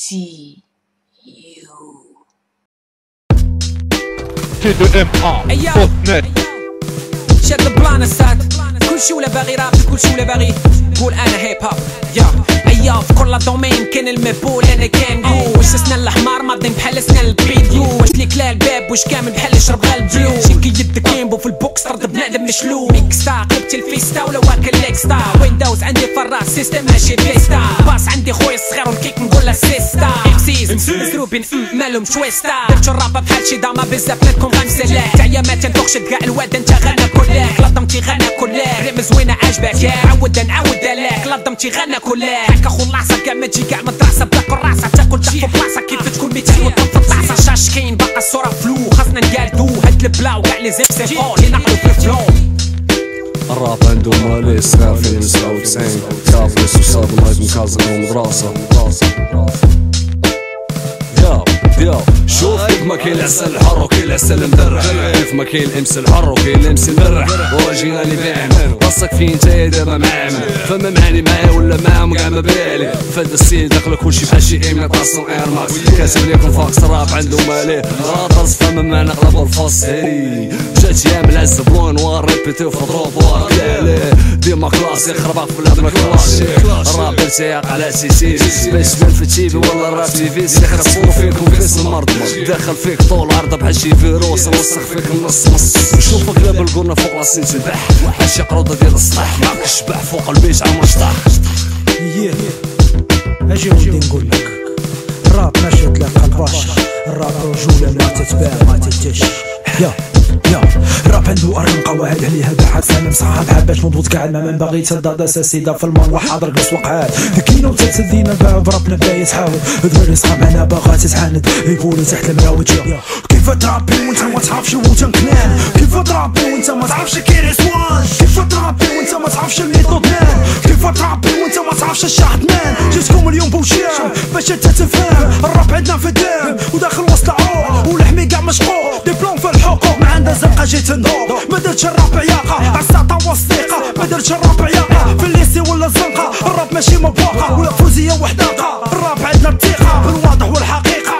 see you. TDMA.net. شاد البلان ساد كل شي ولا باغي راب كل شي ولا باغي قول انا هيب هوب يا في كل دومين كان المبول انا كان واش سنان الحمار ماضين بحال سنان البيديو واش ليك لا الباب واش كامل بحال يشرب غا البيو شيكي يد كيمبو في البوكس طرد بنادم مشلو ميكستا قلبت الفيستا ولا واكل ليكستا ويندوز عندي فراس سيستم ماشي بلايستا باص عندي خويا الصغير والكيك نقول له سيستا امسيز مسروبين مالهم شويستا درتو الرابا بحال شي داما بزاف منكم غنسلاك تعيا ما تنفوقش كاع الواد انت غنى كلاك لضمتي غنى كلاك ريم زوينه عاجباك يا عود نعاود لك لضمتي غنى كلاك هكا خو العصا كاع ما تجي كاع من الدراسه بتاكل راسها تاكل تحت في بلاصه كيف تكون 200 وطن في الطاسه شاش كاين باقا الصوره فلو خاصنا نقالدو هاد البلا وكاع لي زيب قول ينقلو في الفلو الراب عنده مالي صغار في 99 كافلس وصاب المايك مكازن ومدراسة ياو شوف كيف ما كاين العسل الحر وكاين العسل المدرح كيف ما كاين الامس الحر وكاين الامس المرح وجينا اللي باعنا راسك فين نتايا دابا معامل فما معاني معايا ولا معاهم كاع ما بالي فهاد السيل داخل كلشي بحال شي ايميطاسيون اير ماكس كاتب ليكم فاكس راب عنده ماليه غاطرز فما معنا غلب الفاس جات ايام العز بلو نوار ريبيتيو في دروبوار ديما كلاسي خرباق في الهضمه كلاسي الراب ارتياق على سيسي سبيس مان في التيفي ولا الراب تيفي سيخربو فيكم فيس المرض داخل فيك طول عرضه بحال شي فيروس وسخ فيك النص نشوفك لابا القرنه فوق راسي تذبح بحال شي قروضه ديال السطح معاك الشبح فوق البيت عمر شطح اجي ودي نقول لك الراب ماشي تلاقى الباشا الراب رجوله ما تتباع ما تتش يا الراب عنده ارقام قواعد عليها بحث فهم صعب حباش مضبوط كاع المام باغي تسدد اساسي في المال وحاضر قص وقعات ذكينا وتتدينا الباب ربنا بدا يتحاول دراري صحاب معنا باغا تتعاند يقولوا تحت المراوج كيف ترابي وانت ما تعرفش ووتن كلان كيف ترابي وانت ما تعرفش كي رسوان كيف ترابي وانت ما تعرفش الميثود مان كيف ترابي وانت ما تعرفش الشاهد مان جيتكم اليوم بوشام باش انت تفهم الراب عندنا في الدم وداخل وسط العروق ولحمي كاع مشقوق دبلوم في الحقوق ما عندها زنقه جيت نضوق ما درتش الراب عياقه عالساطه والصديقه ما درتش الراب عياقه في الليسي ولا الزنقه الراب ماشي مباقه ولا فوزيه وحداقه الراب عندنا الثقه بالواضح والحقيقه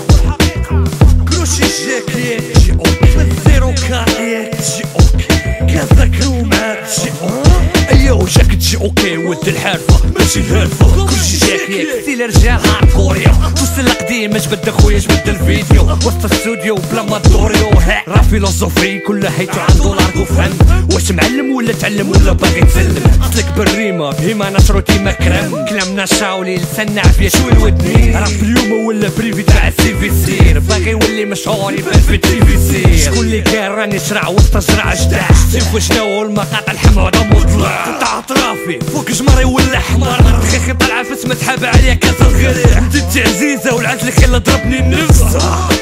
كلشي جاك جي اوكي بالزيرو كاريك جي اوكي كذاكرو معاك جي اوكي ايوا جاك تجي اوكي ولد الحرفه ماشي الهرفه كلشي جاك ياك ستيل رجال هاردكوريا توصل القديم اش بدا خويا اش بدا الفيديو وسط الاستوديو بلا ما دوريو راه فيلوزوفي كل حيتو عنده لارغو فهم واش معلم ولا تعلم ولا باغي تسلم اصلك بالريمه بهيما نشرو كيما كرم كلامنا شاولي لسنا عافيه شوي الودنين راه في اليوم ولا بريفي تاع السي في سير باغي يولي مشهور يبان في التي في سير شكون اللي كان راني شرع وسط جرع جداح شوف شنو المقاطع الحمراء مطلع قطع اطرافي فوق جمري ولا حمار دخيخي طالعه في اسم تحاب عليا كاس الغريح انت عزيزه والعزل اللي ضربني النفس